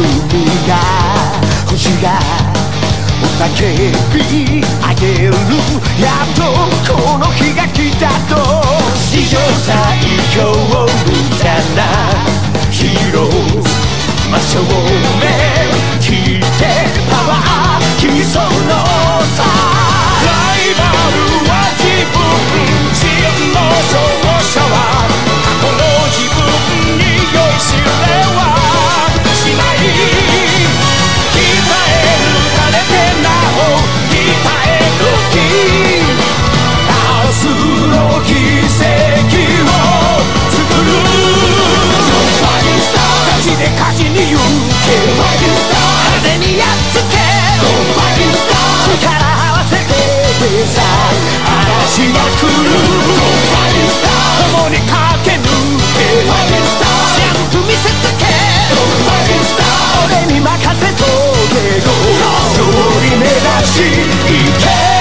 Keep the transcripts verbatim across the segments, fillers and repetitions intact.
海が星が雄たけび上げるやっとこの日が来たと史上最強みたいなヒーロー真正面切ってパワー競争のさライバルは自分真の勝者は過去の自分に酔いしれはしない鍛えるかれてなお鍛える気多数の奇跡を作るファインスター勝ちで勝ちに行けファインスター派手にやっつけファインスター力合わせてさ嵐が来るファインスター共に駆け抜けファインスタージャンプ見せつけファインスター俺に任せとけゴー勝利目指し行け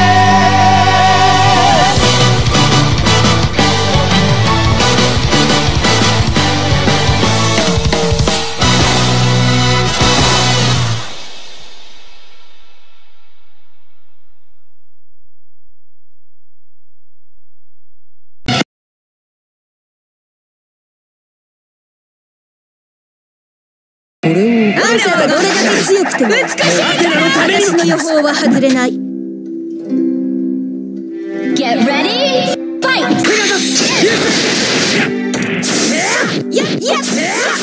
あんたがどれだけ強くても私の予報は外れない。 Get ready, fight! やっやっ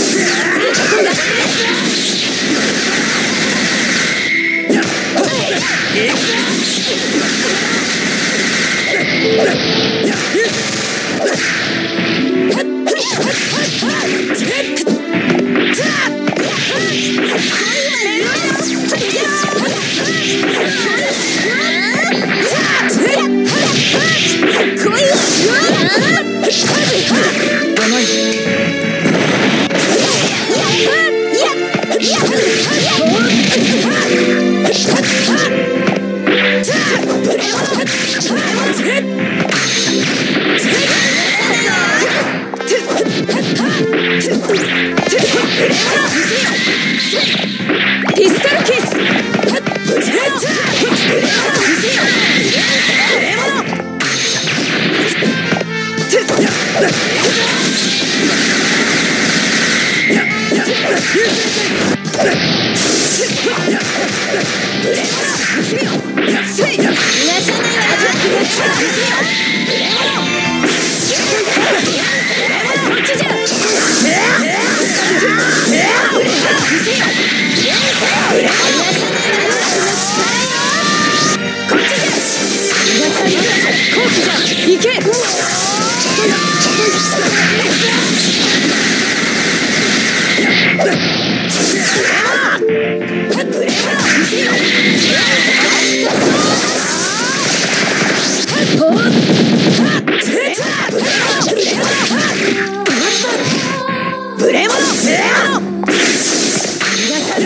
ピストルキスいけブレモノ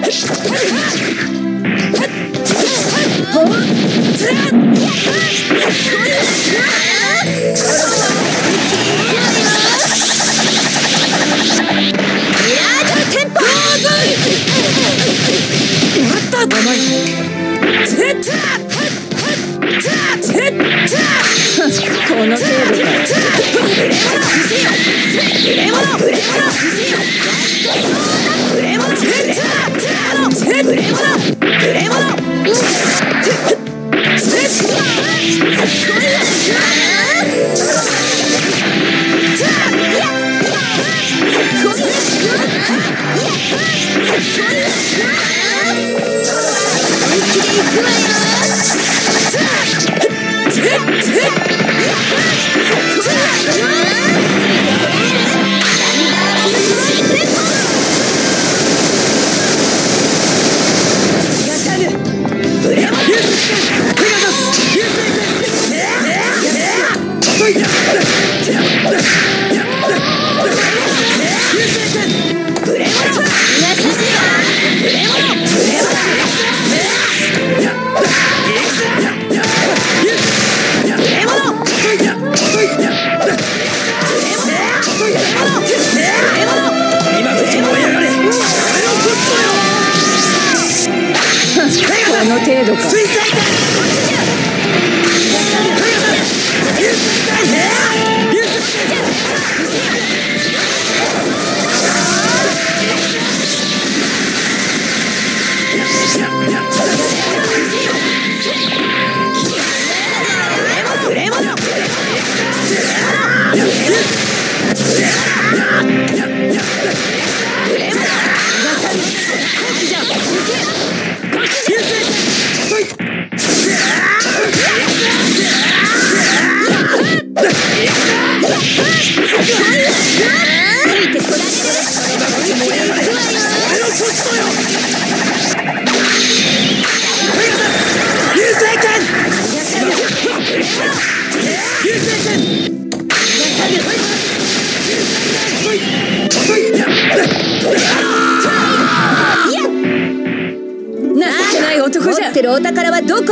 お宝はどこ？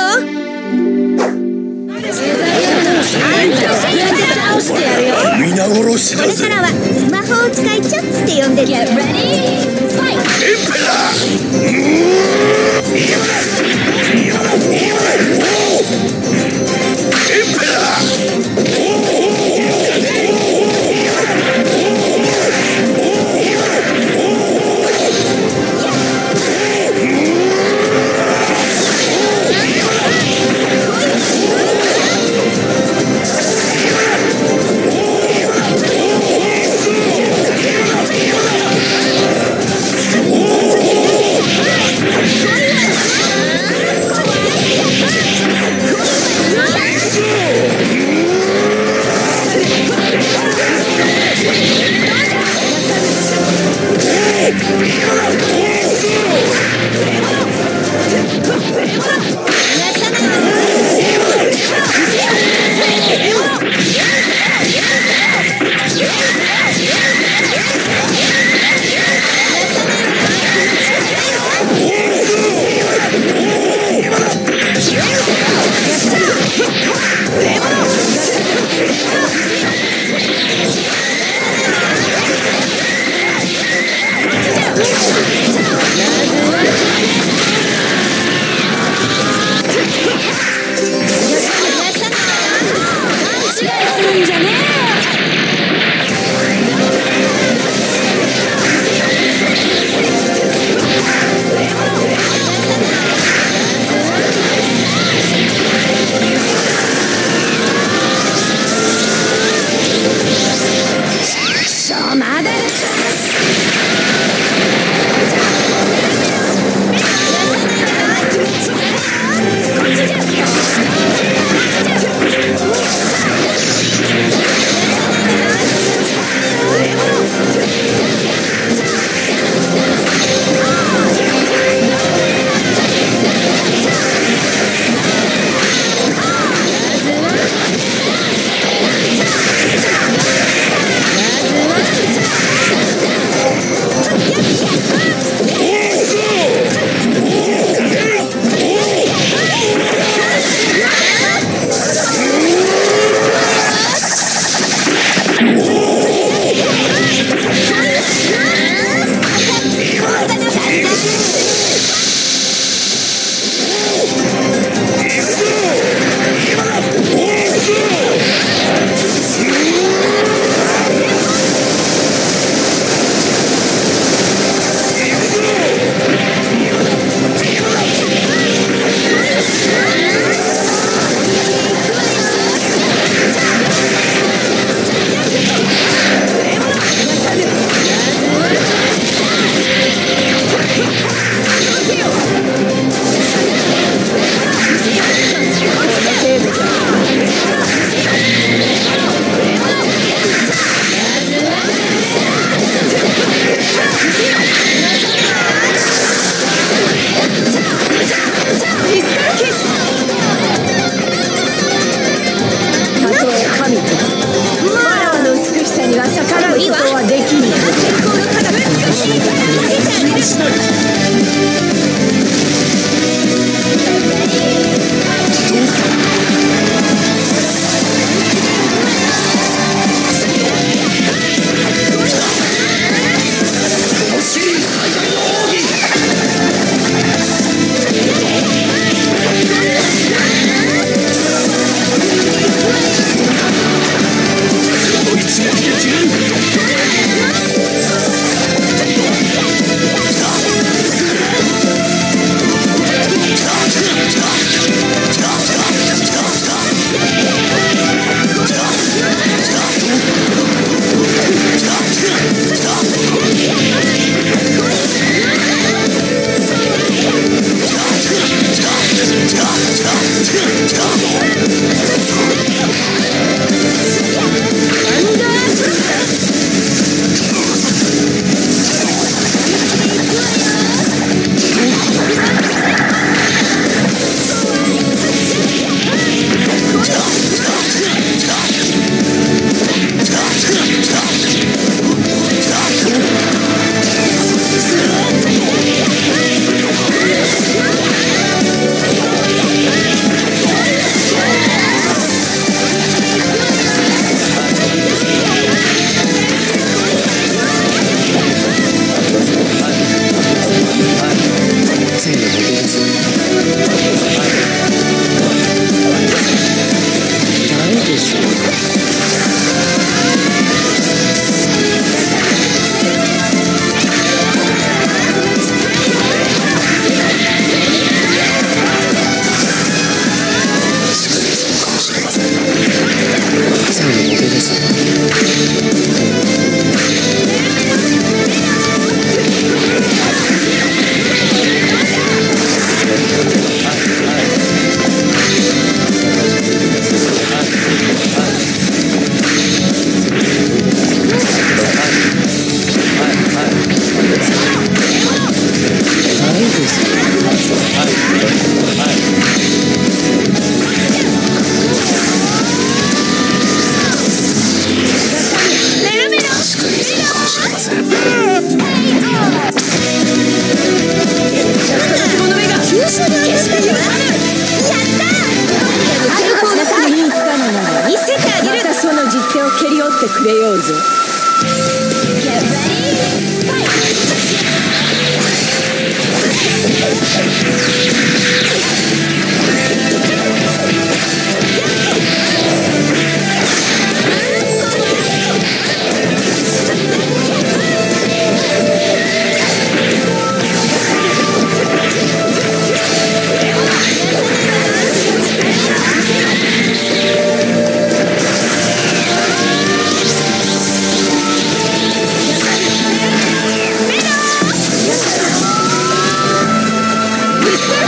皆殺しだぜ。 これからは魔法使いちゃって呼んでる。 Get ready, fight! エンペラー！今だ！今だ！今だ！エンペラー！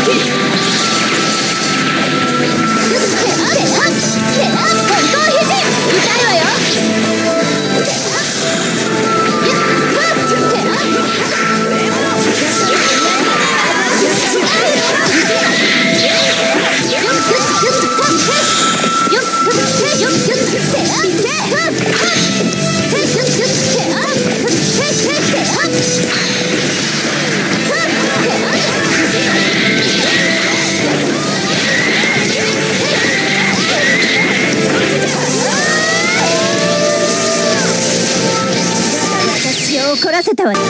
怒らせたわね。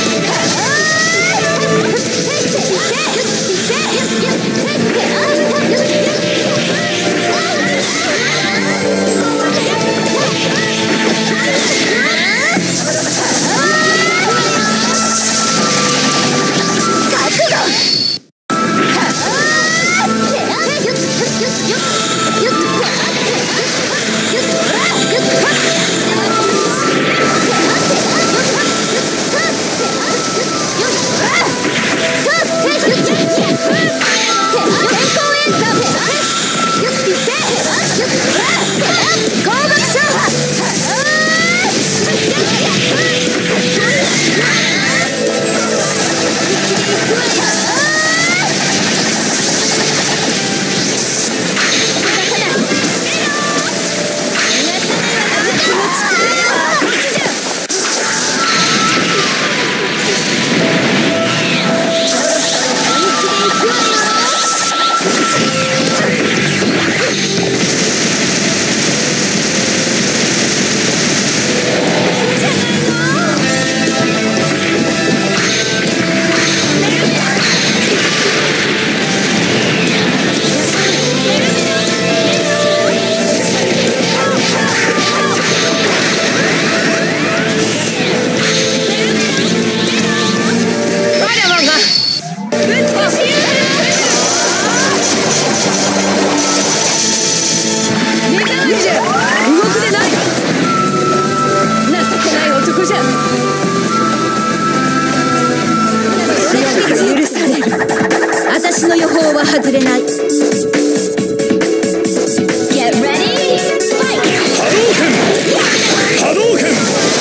私の予報は外れない。 Get ready, fight! 波動拳波動拳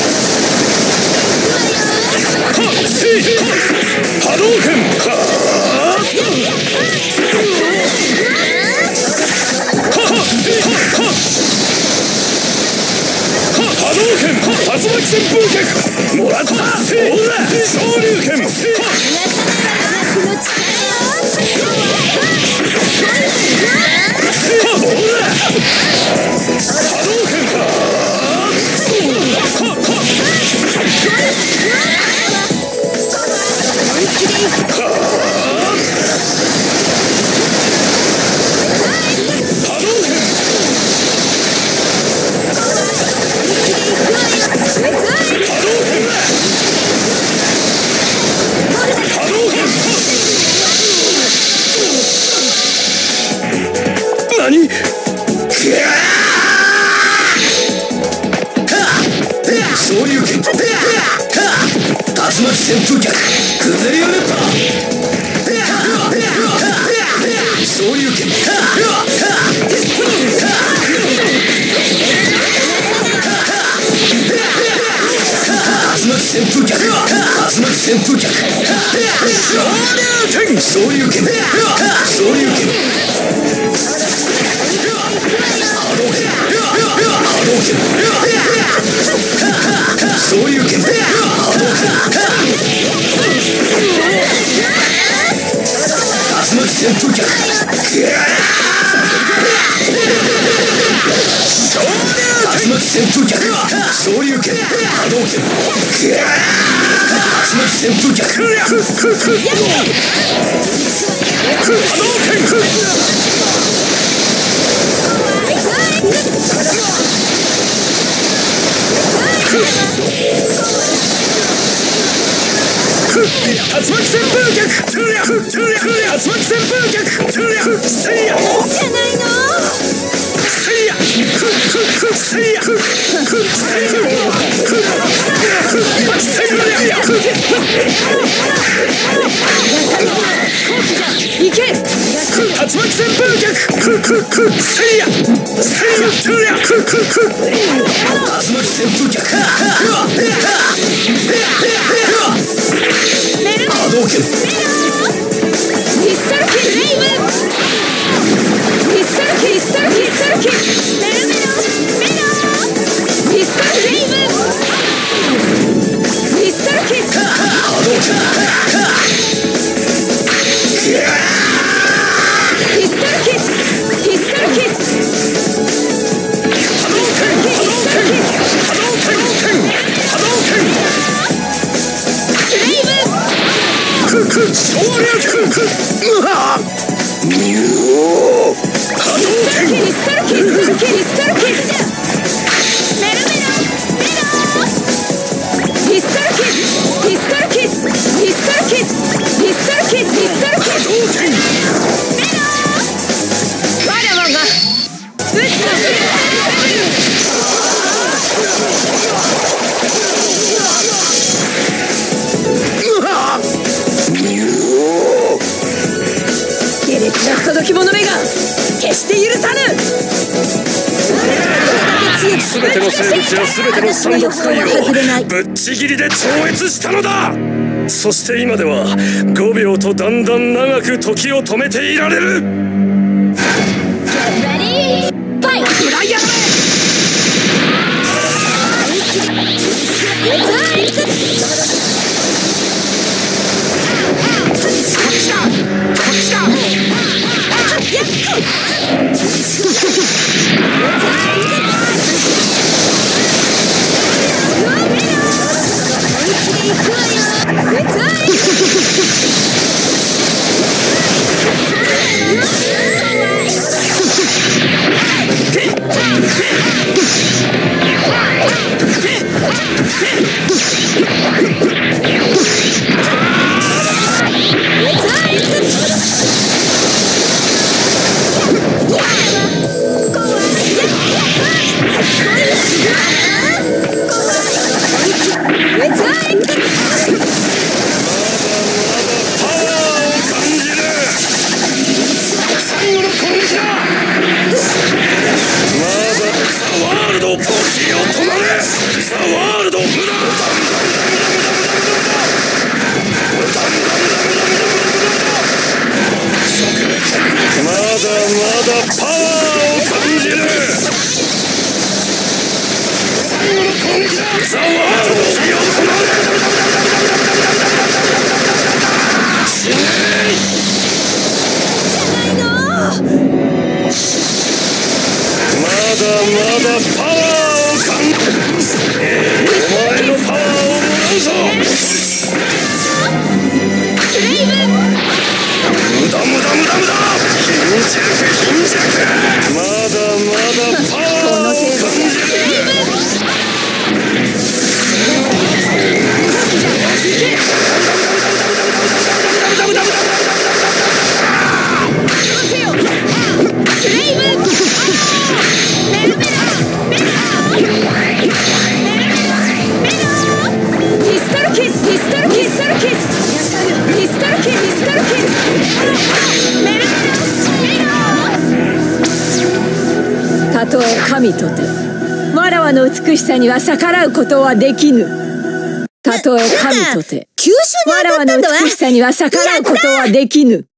はっせい波動拳はっ波動拳竜巻旋風脚もらったせい昇竜拳何昇竜拳竜巻旋風脚崩れよ熱波昇竜拳竜巻旋風脚竜巻旋風脚昇竜拳昇竜拳波動拳波動拳昇竜拳波動拳竜巻旋風脚竜巻旋風脚昇竜拳波動拳竜巻旋風脚波動拳竜巻旋風脚竜巻旋風脚せいやじゃないのせいやせいやせいや行け。 竜巻旋風脚クククセイヤセイヤトゥヤククク竜巻旋風脚波動拳ピストルキスレイブピストルキストルキストルキスメロメロメロピストルレイブピストルキス波動拳ピストルキスピストルキス波動拳波動拳波動拳波動拳レイブククソウリアククうわニュー波動拳ピストルキスピストルキスメロメロメロピストルキスピストルキスピストルキスピストルキスピストルキス波動拳メロ我らが打つのうわニュー下劣な不届き者めが決して許さぬ。 すべての生物やすべての山賊界をぶっちぎりで超越したのだ。そして今ではごびょうとだんだん長く時を止めていられる。 Get ready, fight! ブライアンたとえ神とてわらわの美しさには逆らうことはできぬ。たとえ神とてわらわの美しさには逆らうことはできぬ。